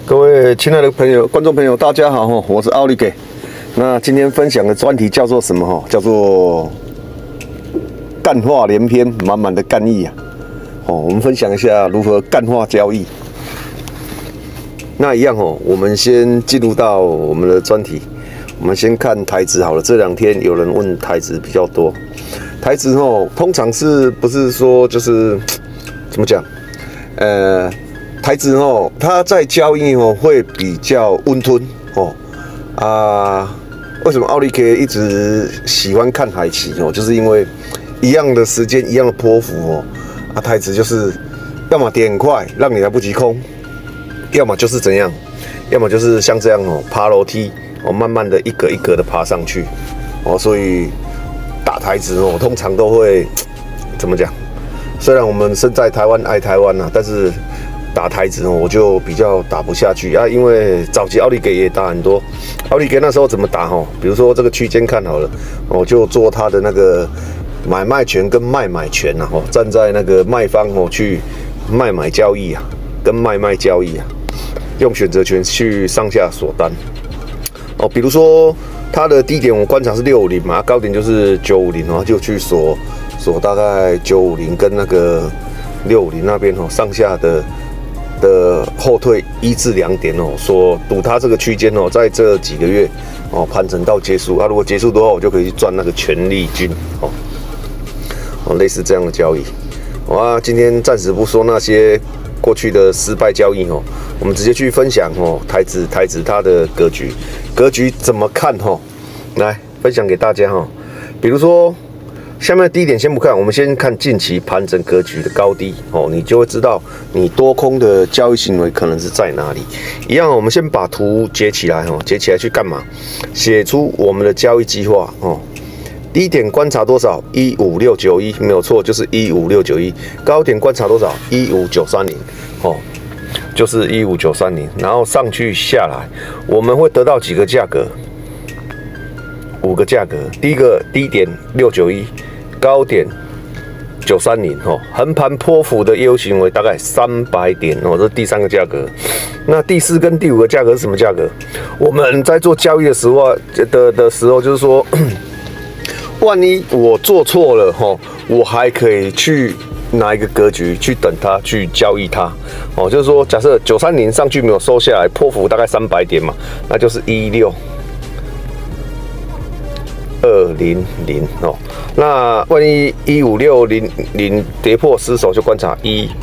各位亲爱的朋友、观众朋友，大家好我是奥利给。那今天分享的专题叫做什么？叫做干话连篇，满满的干意啊！我们分享一下如何干话交易。那一样我们先进入到我们的专题。我们先看台指好了。这两天有人问台指比较多。台指通常是不是说就是怎么讲？台指它在交易会比较温吞为什么奥利给一直喜欢看海期就是因为一样的时间一样的波幅台指就是要么跌很快让你来不及空，要么就是怎样，要么就是像这样爬楼梯慢慢的一格一格的爬上去所以打台指通常都会怎么讲？虽然我们身在台湾爱台湾但是打台指我就比较打不下去因为早期奥利给也打很多。奥利给那时候怎么打比如说这个区间看好了，我就做它的那个买卖权跟卖买权站在那个卖方去买交易跟卖交易用选择权去上下锁单比如说它的低点我观察是650嘛，高点就是950就去锁大概950跟那个650那边上下的后退1至2点所赌它这个区间在这几个月盘整到结束如果结束的话，我就可以去赚那个权利金类似这样的交易今天暂时不说那些过去的失败交易我们直接去分享台指它的格局怎么看来分享给大家比如说下面的低点先不看，我们先看近期盘整格局的高低你就会知道你多空的交易行为可能是在哪里。一样我们先把图截起来截起来去干嘛？写出我们的交易计划低点观察多少？15691没有错，就是15691。高点观察多少？15930就是15930。然后上去下来，我们会得到几个价格？5个价格。第一个低点691，高点930横盘波幅的业务行为大概300点这是第3个价格。那第4跟第5个价格是什么价格？我们在做交易的时候就是说万一我做错了我还可以去拿一个格局去等它去交易它就是说假设930上去没有收下来，波幅大概300点嘛，那就是16200那万一15600跌破失守，就观察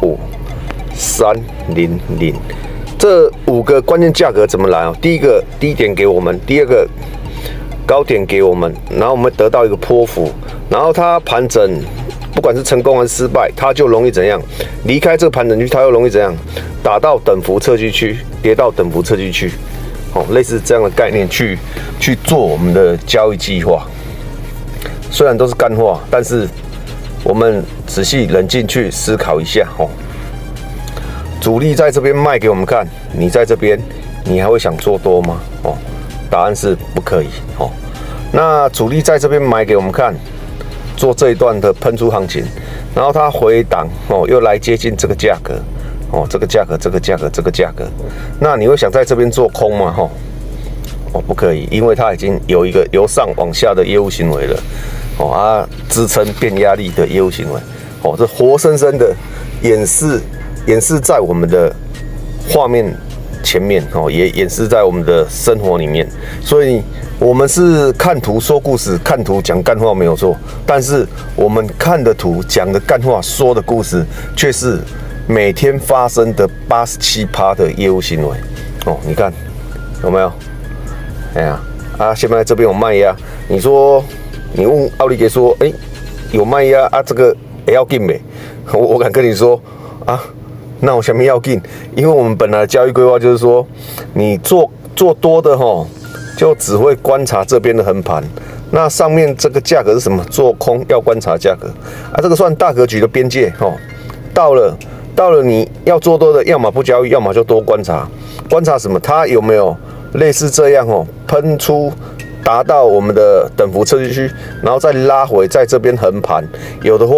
15300。这5个关键价格怎么来第一个低点给我们，第二个高点给我们，然后我们得到一个波幅，然后它盘整不管是成功还是失败，它就容易怎样离开这个盘整区，它又容易怎样打到等幅测距区，跌到等幅测距区类似这样的概念去做我们的交易计划。虽然都是干话，但是我们仔细冷静去思考一下主力在这边卖给我们看，你在这边你还会想做多吗答案是不可以那主力在这边买给我们看，做这一段的喷出行情，然后它回档又来接近这个价格这个价格，那你会想在这边做空吗不可以，因为它已经有一个由上往下的业务行为了支撑变压力的业务行为这活生生的演示在我们的画面前面也演示在我们的生活里面。所以我们是看图说故事，看图讲干话没有错，但是我们看的图讲的干话说的故事却是每天发生的87%的业务行为你看有没有？现在这边有卖压，你问奥利给说有卖压这个也要进没？我敢跟你说那我下面要进，因为我们本来的交易规划就是说，你做多的就只会观察这边的横盘，那上面这个价格是什么？做空要观察价格这个算大格局的边界到了你要做多的，要么不交易，要么就多观察什么？它有没有类似这样喷出达到我们的等幅测距区，然后再拉回在这边横盘，有的话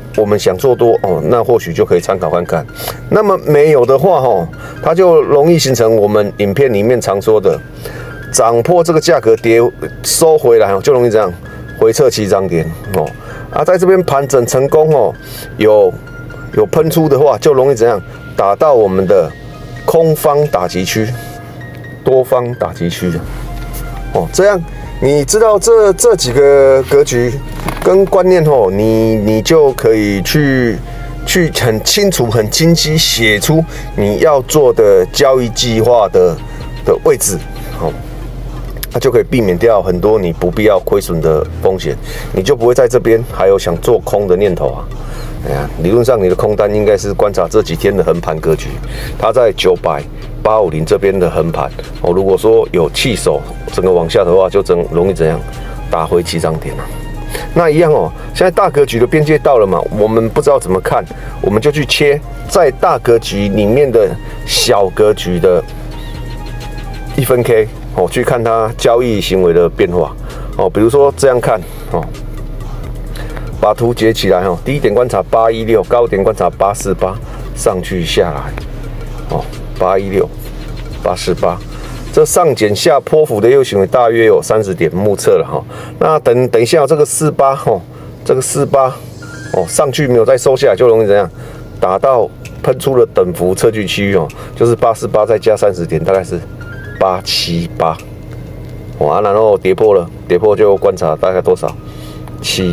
我们想做多哦，那或许就可以参考看看。那么没有的话哦，它就容易形成我们影片里面常说的涨破这个价格跌收回来哦，就容易这样回撤起涨点哦。啊，在这边盘整成功哦，有喷出的话，就容易怎样打到我们的空方打击区、多方打击区哦。这样你知道这几个格局跟观念哦，你就可以去很清楚、很清晰写出你要做的交易计划的位置，好，那就可以避免掉很多你不必要亏损的风险，你就不会在这边还有想做空的念头啊。哎呀，理论上你的空单应该是观察这几天的横盘格局，它在900、850这边的横盘哦。如果说有弃守整个往下的话，就容易怎样打回起涨点啊。那一样哦，现在大格局的边界到了嘛，我们不知道怎么看，我们就去切在大格局里面的小格局的1分 K 哦，去看它交易行为的变化哦。比如说这样看哦。把图截起来哦，低点观察816，高点观察848，上去下来哦，816、848，这上减下波幅的业务行为大约有30点目测了哈。那等一下这个48哦，这个48哦上去没有再收下来，就容易怎样打到喷出了等幅测距区域哦，就是848再加30点，大概是878哦啊，然后跌破了，跌破就观察大概多少780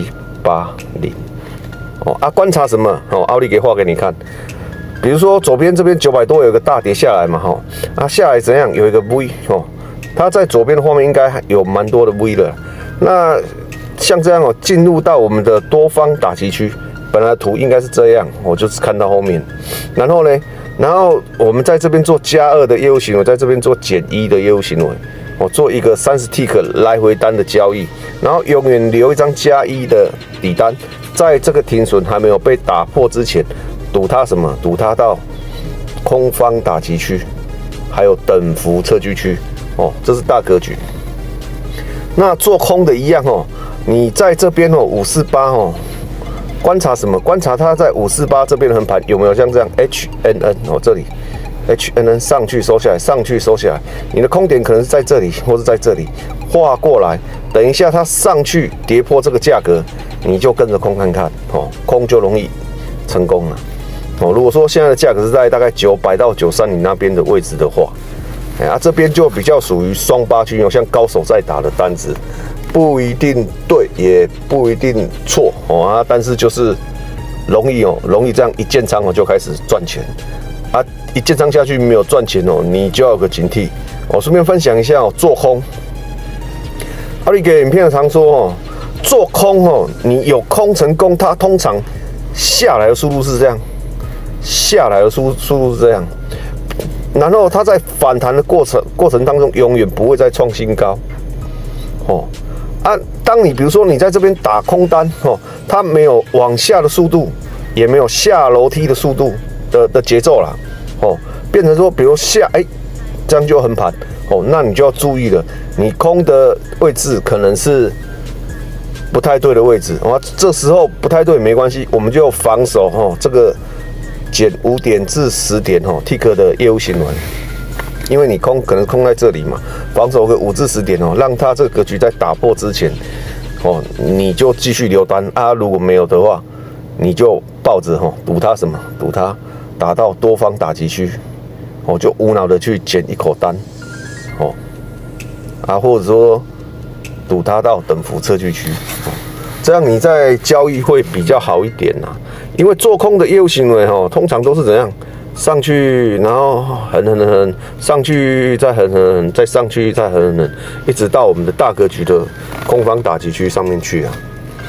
哦啊，观察什么哦？奥利给画给你看，比如说左边这边900多有个大跌下来嘛哈，啊下来怎样有一个 V 哦，它在左边的画面应该有蛮多的 V 的。那像这样哦，进入到我们的多方打击区，本来的图应该是这样，我就是看到后面，然后呢，然后我们在这边做+2的业务行为，在这边做减1的业务行为。我做一个30 tick 来回单的交易，然后永远留一张+1的底单，在这个停损还没有被打破之前，赌它什么？赌它到空方打击区，还有等幅测距区哦，这是大格局。那做空的一样哦，你在这边哦548哦，观察什么？观察它在548这边的横盘有没有像这样 HNN 哦，这里。HNN 上去收下来，上去收下来，你的空点可能是在这里，或是在这里画过来。等一下它上去跌破这个价格，你就跟着空看看哦，空就容易成功了哦。如果说现在的价格是在大概900到93你那边的位置的话，这边就比较属于双八区哦，像高手在打的单子，不一定对，也不一定错哦啊，但是就是容易这样一建仓就开始赚钱。啊，一建仓下去没有赚钱哦，你就要有个警惕。我顺便分享一下哦，做空。阿里给影片常说哦，做空哦，你有空成功，它通常下来的速度是这样，下来的速度是这样，然后它在反弹的过程当中，永远不会再创新高。哦，啊，当你比如说你在这边打空单哦，它没有往下的速度，也没有下楼梯的速度。的节奏啦，哦，变成说，比如下，这样就横盘，哦，那你就要注意了，你空的位置可能是不太对的位置，哦，这时候不太对没关系，我们就防守哦，这个减5点至10点哦 ，tick 的业务行为，因为你空可能空在这里嘛，防守个5至10点哦，让它这个格局在打破之前，哦，你就继续留单啊，如果没有的话，你就抱着哦，赌它什么？赌它打到多方打击区，哦，就无脑的去捡一口单，哦，啊，或者说赌它到等幅测距区，哦，这样你在交易会比较好一点呐。因为做空的业务行为哦，通常都是怎样？上去，然后横，上去再横，再上去再横，一直到我们的大格局的空方打击区上面去啊。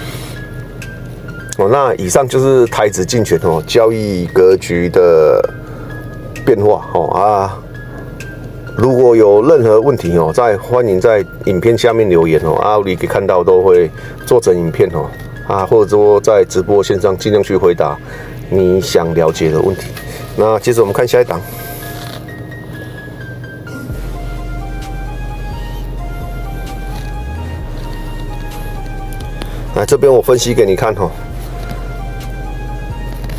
哦，那以上就是台指竞权哦交易格局的变化哦啊，如果有任何问题哦，欢迎在影片下面留言哦，阿里给看到都会做成影片哦啊，或者说在直播线上尽量去回答你想了解的问题。那接着我们看下一档。来这边我分析给你看哈。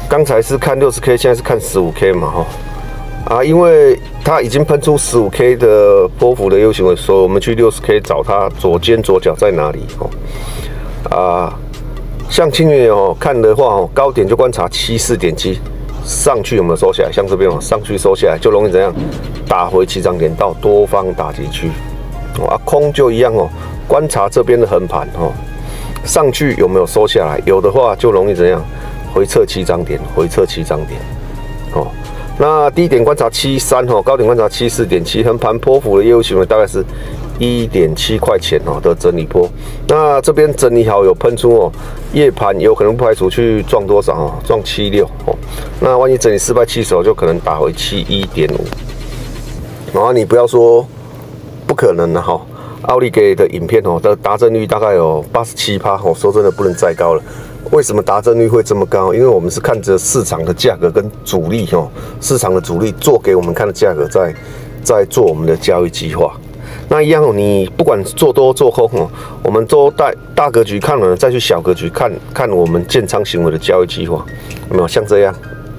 刚才是看60K， 现在是看15K 嘛哈。啊，因为它已经喷出15K 的波幅的右行为，所以我们去60K 找它左肩左脚在哪里哦。啊，像青云哦看的话哦，高点就观察74.7，上去有没有收下来？像这边哦，上去收下来就容易怎样？打回起涨点到多方打击区。啊，空就一样哦，观察这边的横盘哦，上去有没有收下来？有的话就容易怎样？回撤起涨点，回撤起涨点哦。那低点观察73哦，高点观察74.7，横盘波幅的业务行为大概是1.7块钱哦的整理波。那这边整理好有喷出哦，夜盘有可能不排除去撞多少哦，撞76哦。那万一整理失败弃手，就可能打回71.5。然后你不要说不可能的哈，奥利给的影片哦的达阵率大概有87%哦，说真的不能再高了。为什么达阵率会这么高？因为我们是看着市场的价格跟主力哦，市场的主力做给我们看的价格在做我们的交易计划。那一样哦，你不管做多做空哦，我们都大格局看了，再去小格局看我们建仓行为的交易计划，有没有像这样？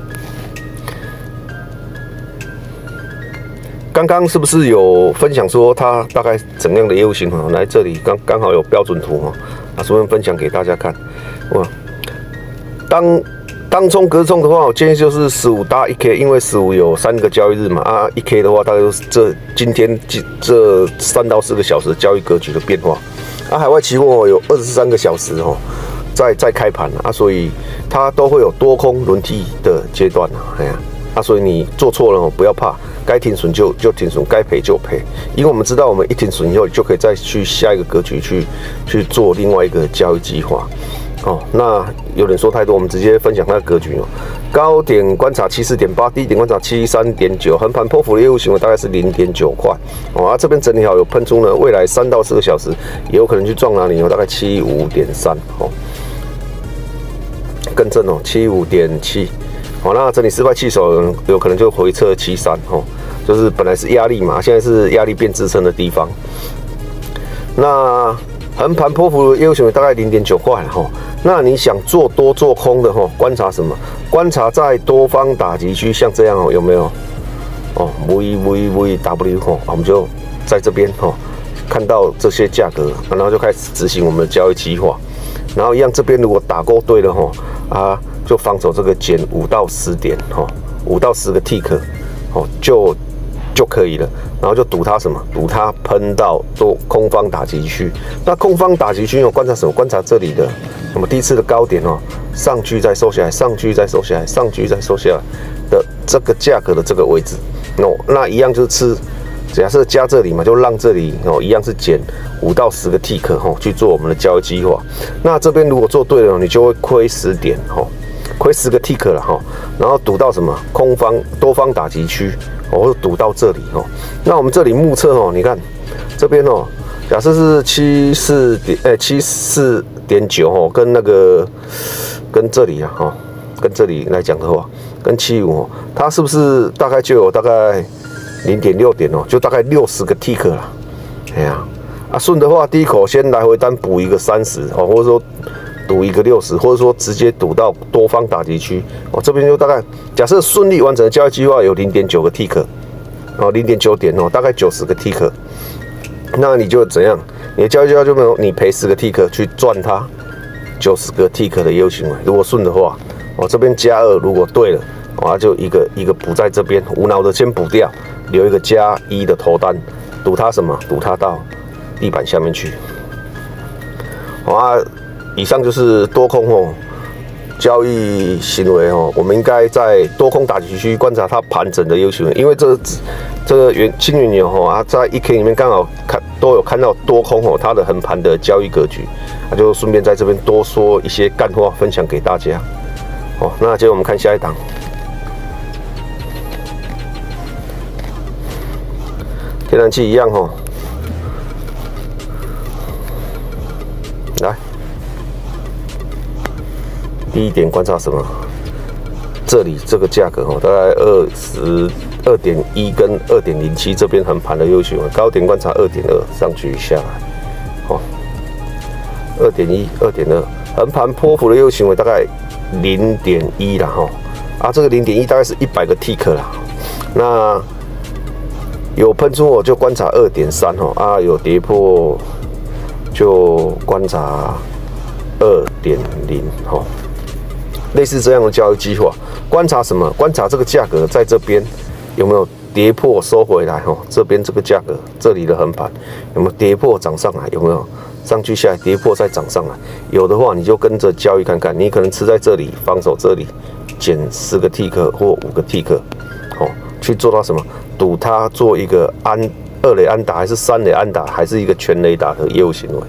刚刚是不是有分享说它大概怎样的业务型啊？来这里刚好有标准图哦，啊，顺便分享给大家看。哇，当冲隔冲的话，我建议就是15搭1K， 因为15有3个交易日嘛，啊1K 的话大概就是今天这3到4个小时交易格局的变化。啊，海外期货有23个小时哦，在开盘啊，所以它都会有多空轮替的阶段啊，哎呀，啊，所以你做错了哦，不要怕。该停损就停损，该赔就赔，因为我们知道，我们一停损以后，就可以再去下一个格局去做另外一个交易计划。哦，那有点说太多，我们直接分享它的格局哦。高点观察74.8，低点观察73.9，横盘波幅的业务行为大概是0.9块。哦，啊，这边整理好有喷出呢，未来3到4个小时也有可能去撞哪里哦，大概75.3哦，更正哦，75.7。好，那整理失败弃手有可能就回撤73哦，就是本来是压力嘛，现在是压力变支撑的地方。那横盘波幅的业务行为大概0.9块哈。那你想做多做空的哈，观察什么？观察在多方打击区，像这样哦，有没有？哦 ，VW 哈，我们就在这边哈，看到这些价格，然后就开始执行我们的交易计划。然后一样，这边如果打勾对了哈，啊。就防守这个减5到10点哈，5到10个 tick 哦，就可以了。然后就赌它什么？赌它喷到多空方打击区。那空方打击区有观察什么？观察这里的那么第一次的高点哦，上去再收下来，上去再收下来，上去再收下来的这个价格的这个位置哦，那一样就是吃。假设加这里嘛，就让这里哦一样是减5到10个 tick 哈，去做我们的交易计划。那这边如果做对了，你就会亏10点哈。亏10个 tick 了哈，然后赌到什么空方多方打击区，或者赌到这里哦。那我们这里目测哦，你看这边哦，假设是74.9哦，跟这里啊哈，跟这里来讲的话，跟75哦，它是不是大概就有大概0.6点哦，就大概60个 tick 了。哎呀，啊顺的话，第一口先来回单补一个30哦，或者说。赌一个60，或者说直接赌到多方打击区哦，这边就大概假设顺利完成的交易计划有0.9个 tick， 哦0.9点哦，大概90个 tick， 那你就怎样？你的交易计划就没有你赔10个 tick 去赚它90个 tick 的业务行为，如果顺的话，哦这边加2，如果对了，哦就一个补在这边，无脑的先补掉，留一个加1的头单，赌它什么？赌它到地板下面去，啊。以上就是多空哦交易行为哦，我们应该在多空打击区观察它盘整的业务行为，因为这个青云牛哦啊，在1K 里面刚好都有看到多空哦它的横盘的交易格局，那就顺便在这边多说一些干货分享给大家哦。那接着我们看下一档，天然气一样哦，来。第一点观察什么？这里这个价格哦，大概2.1跟2.07这边横盘的优选，高点观察2.2，上去下来，哦，2.1、2.2，横盘波幅的优行为大概0.1啦哈， 啊，这个0.1大概是100个 tick 啦。那有喷出我就观察2.3哦，啊有跌破就观察2.0哦，类似这样的交易计划。观察什么？观察这个价格在这边有没有跌破收回来哦？这边这个价格这里的横盘有没有跌破涨上来？有没有上去下来跌破再涨上来？有的话你就跟着交易看看，你可能吃在这里防守这里减10个 tick 或5个 tick 哦，去做到什么？赌它做一个2垒安打还是3垒安打，还是一个全垒打的业务行为。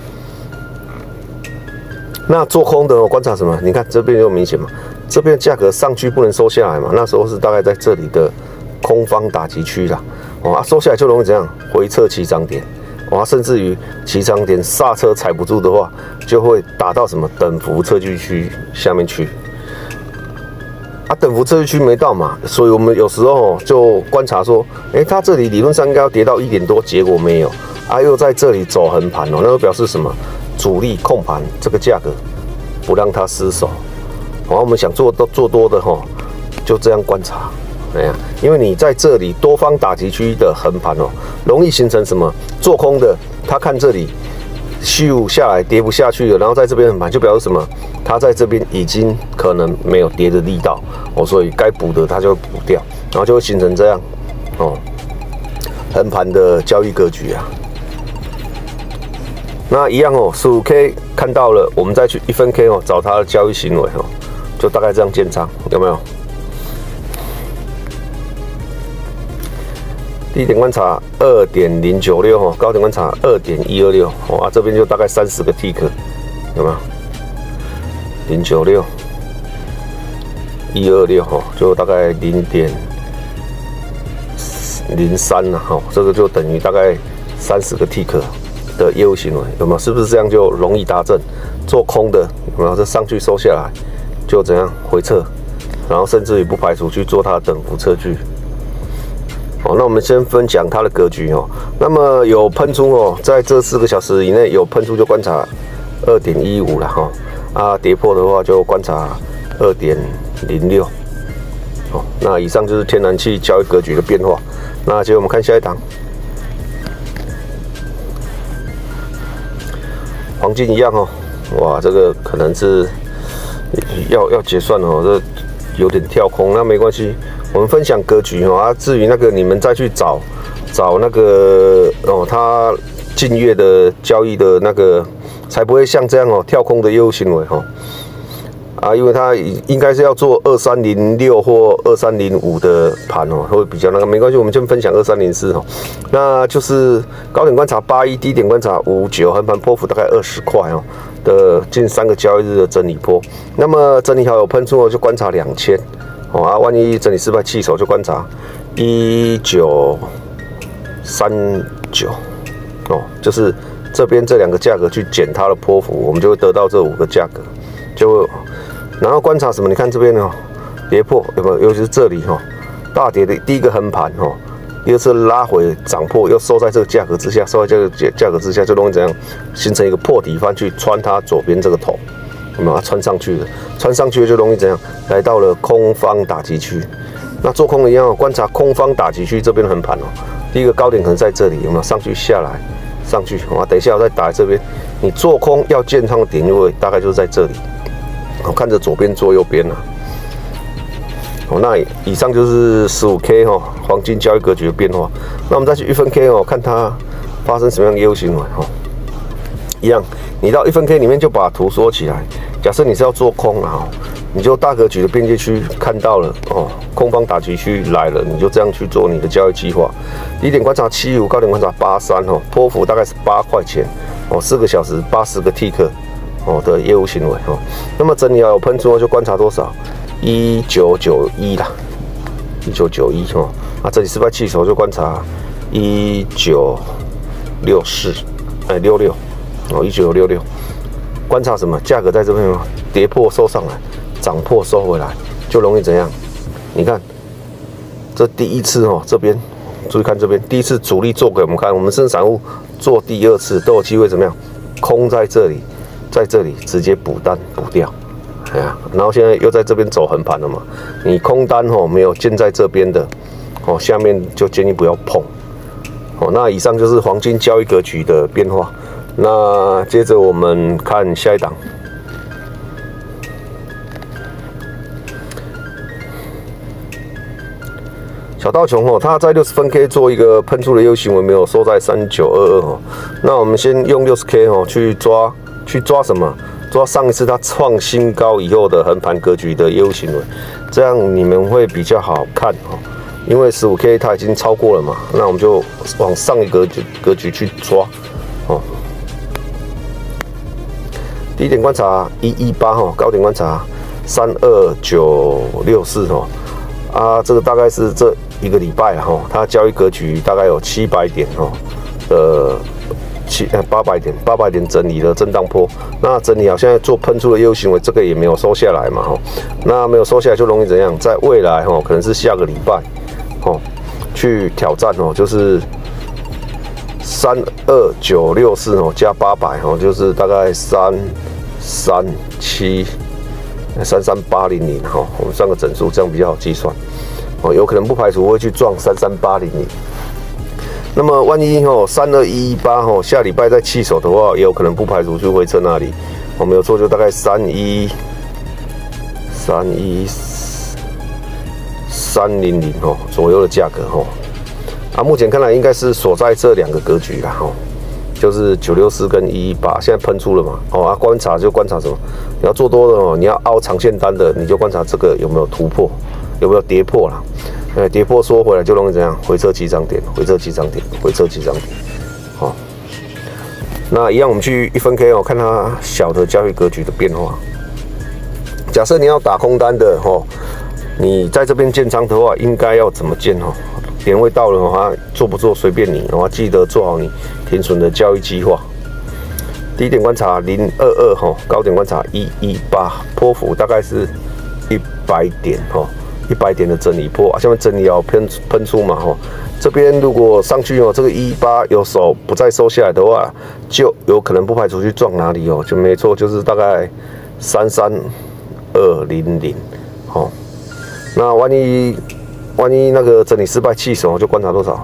那做空的观察什么？你看这边就明显嘛，这边价格上去不能收下来嘛，那时候是大概在这里的空方打击区啦，哦，收下来就容易怎样？回撤起涨点，哦，甚至于起涨点刹车踩不住的话，就会打到什么等幅测距区下面去。啊，等幅测距区没到嘛，所以我们有时候就观察说，它这里理论上应该要跌到1点多，结果没有，啊，又在这里走横盘哦，那就表示什么？主力控盘这个价格不让它失手，我们想做多的哈，就这样观察，因为你在这里多方打击区的横盘哦，容易形成什么？做空的他看这里咻下来跌不下去了，然后在这边横盘，就表示什么？他在这边已经可能没有跌的力道哦，所以该补的他就会补掉，然后就会形成这样哦横盘的交易格局啊。那一样哦，15K 看到了，我们再去1分 K 哦，找它的交易行为哦，就大概这样建仓，有没有？低点观察2.096哦，高点观察2.126哦，啊这边就大概30个 tick， 有没有？096、126哦，就大概0.03啦哈，这个就等于大概30个 tick。的业务行为有没有？是不是这样就容易达阵？做空的有没有？这上去收下来就怎样回撤，然后甚至于不排除去做它的等幅测距。好，那我们先分享它的格局哦。那么有喷出哦，在这4个小时以内有喷出就观察2.15了哈，啊跌破的话就观察2.06。好，那以上就是天然气交易格局的变化。那接着我们看下一档。黄金一样哦，哇，这个可能是要结算哦，这有点跳空，那没关系，我们分享格局哦。啊，至于那个你们再去找那个哦，它近月的交易的那个，才不会像这样哦跳空的业务行为哦。啊，因为它应该是要做2306或2305的盘哦，会比较那个，没关系，我们就分享2304哦。那就是高点观察81，低点观察59，横盘波幅大概20块哦的近3个交易日的整理波。那么整理好有喷出哦，就观察2000哦啊，万一整理失败弃手就观察1939哦，就是这边这2个价格去减它的波幅，我们就会得到这5个价格，就。然后观察什么？你看这边哦，跌破有没有？尤其是这里哦，大跌的第一个横盘哦，第二次拉回涨破，又收在这个价格之下，收在这个价格之下，就容易怎样形成一个破底翻去穿它左边这个头，有没有？它穿上去了，穿上去了就容易怎样？来到了空方打击区。那做空的一样，观察空方打击区这边的横盘哦，第一个高点可能在这里，有没有？上去下来，上去啊，等一下我再打在这边。你做空要建仓的点位大概就是在这里。我看着左边做右边哦，那以上就是 15K 哦，黄金交易格局的变化。那我们再去1分 K 哦，看它发生什么样的业务行为哦。一样，你到1分 K 里面就把图缩起来。假设你是要做空啊，你就大格局的边界区看到了哦，空方打击区来了，你就这样去做你的交易计划。低点观察75，高点观察83哦，波幅大概是8块钱哦，4个小时80个 tick。哦的业务行为哦，那么整理好有喷出就观察多少？1991啦，1991哦，啊这里失败弃手就观察1964，66哦，1966，观察什么？价格在这边哦，跌破收上来，涨破收回来，就容易怎样？你看，这第一次哦，这边注意看这边，第一次主力做给我们看，我们甚至散户做第2次都有机会怎么样？空在这里。在这里直接补单补掉， 哎呀，然后现在又在这边走横盘了嘛，你空单没有建在这边的下面就建议不要碰。那以上就是黄金交易格局的变化。那接着我们看下一档。小道琼它在60分 K 做一个喷出的业务行为，没有收在3922那我们先用60 K 去抓什么？抓上一次它创新高以后的横盘格局的业务行为，这样你们会比较好看因为15 K 它已经超过了嘛，那我们就往上一个格局去抓低点观察118高点观察32964这个大概是这一个礼拜它交易格局大概有700点800点整理的震荡波，那整理好，现在做喷出的业务行为，这个也没有收下来嘛那没有收下来就容易怎样？在未来可能是下个礼拜去挑战就是32964加800就是大概33800我们算个整数，这样比较好计算有可能不排除会去撞33800。那么万一32118下礼拜再弃守的话，也有可能不排除去回测那里没有错，就大概31300左右的价格目前看来应该是锁在这2个格局啦就是964跟118，现在喷出了嘛观察就观察什么？你要做多的你要凹长线单的，你就观察这个有没有突破，有没有跌破啦。跌破缩回来就容易怎样？回撤起涨点，回撤起涨点，回撤起涨点。那一样我们去1分 K 看它小的交易格局的变化。假设你要打空单的你在这边建仓的话，应该要怎么建点位到了做不做随便你记得做好你停损的交易计划。低点观察022高点观察118，波幅大概是100点100点的整理波下面整理要喷出嘛这边如果上去这个118有手不再收下来的话，就有可能不排除去撞哪里就没错，就是大概33200那万一那个整理失败弃手就观察多少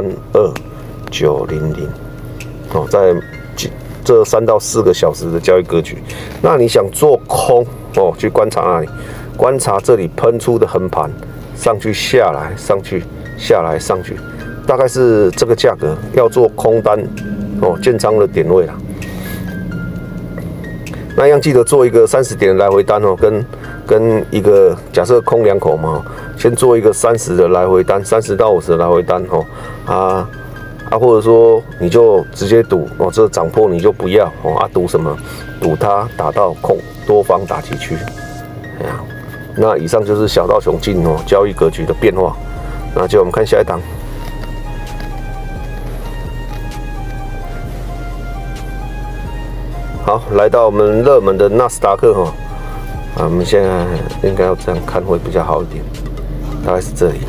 32900在这3到4个小时的交易格局。那你想做空去观察哪里？观察这里喷出的横盘，上去下来，上去下来上去，大概是这个价格要做空单建仓的点位啦。那一样记得做一个30点的来回单跟一个假设空2口嘛，先做一个30的来回单，30到50的来回单或者说你就直接赌这涨破你就不要赌什么？赌它打到空多方打击区。那以上就是小道琼进交易格局的变化。那就我们看下一档。好，来到我们热门的纳斯达克我们现在应该要这样看会比较好一点，大概是这里。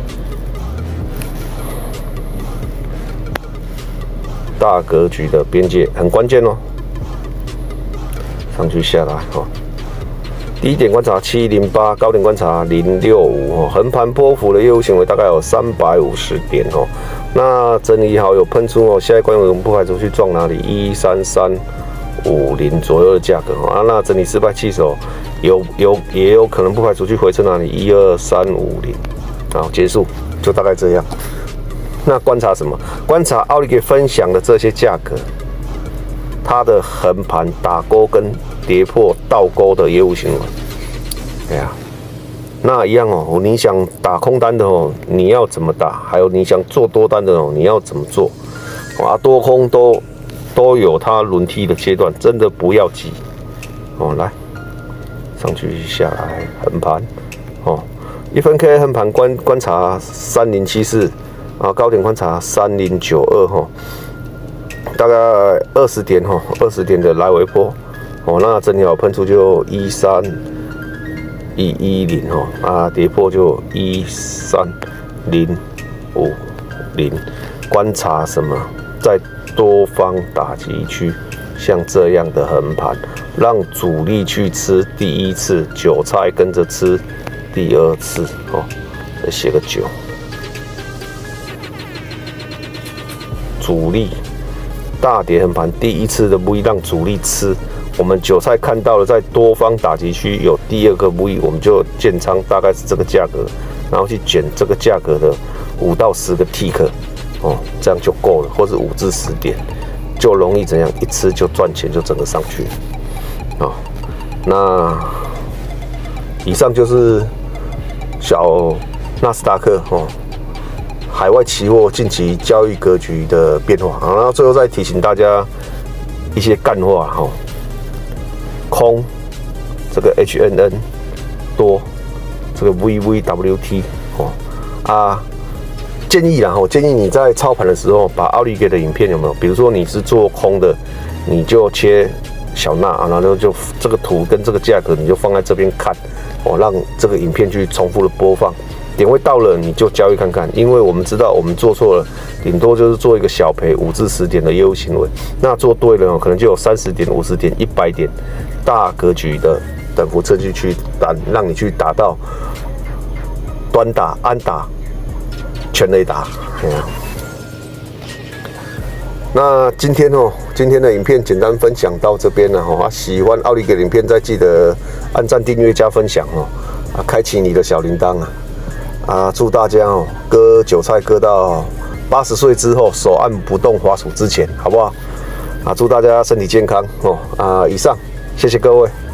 大格局的边界很关键上去下来低点观察708，高点观察065横盘波幅的业务行为大概有350点那整理好有喷出下一关我们不排除去撞哪里13350左右的价格那整理失败弃手也有可能不排除去回撤哪里12350结束，就大概这样。那观察什么？观察奥利给分享的这些价格，它的横盘打勾跟跌破倒钩的业务行为。那一样你想打空单的你要怎么打？还有你想做多单的你要怎么做？多空都有它轮替的阶段，真的不要急来上去下来横盘1分 K 横盘观察3074。高点观察3092大概20点20点的来回波那整体好喷出就13110跌破就13050。观察什么？在多方打击区，像这样的横盘让主力去吃第一次，韭菜跟着吃第二次哦。再写个9，主力大跌横盘第一次的 V 让主力吃。我们韭菜看到了，在多方打击区有第二个 V， 我们就建仓，大概是这个价格，然后去捡这个价格的5到10个 tick， 哦，这样就够了，或是5至10点，就容易怎样一吃就赚钱，就整个上去。啊，那以上就是小纳斯达克哦，海外期货近期交易格局的变化。然后最后再提醒大家一些干话哈。空这个 HNN 多这个 VVWT 哦啊，建议啦哈，建议你在操盘的时候把奥利给的影片有没有？比如说你是做空的，你就切小纳啊，然后就这个图跟这个价格你就放在这边看哦，让这个影片去重复的播放。点位到了你就交易看看，因为我们知道我们做错了，顶多就是做一个小赔5至10点的业务行为。那做对了，可能就有30点、50点、100点大格局的等幅测距去单，让你去打到端打、安打、全垒打。那今天的影片简单分享到这边了哈。喜欢奥利给影片，再记得按赞、订阅、加分享哦，啊，开启你的小铃铛啊。啊，祝大家割韭菜割到80岁之后，手按不动滑鼠之前，好不好？啊，祝大家身体健康哦！啊，以上，谢谢各位。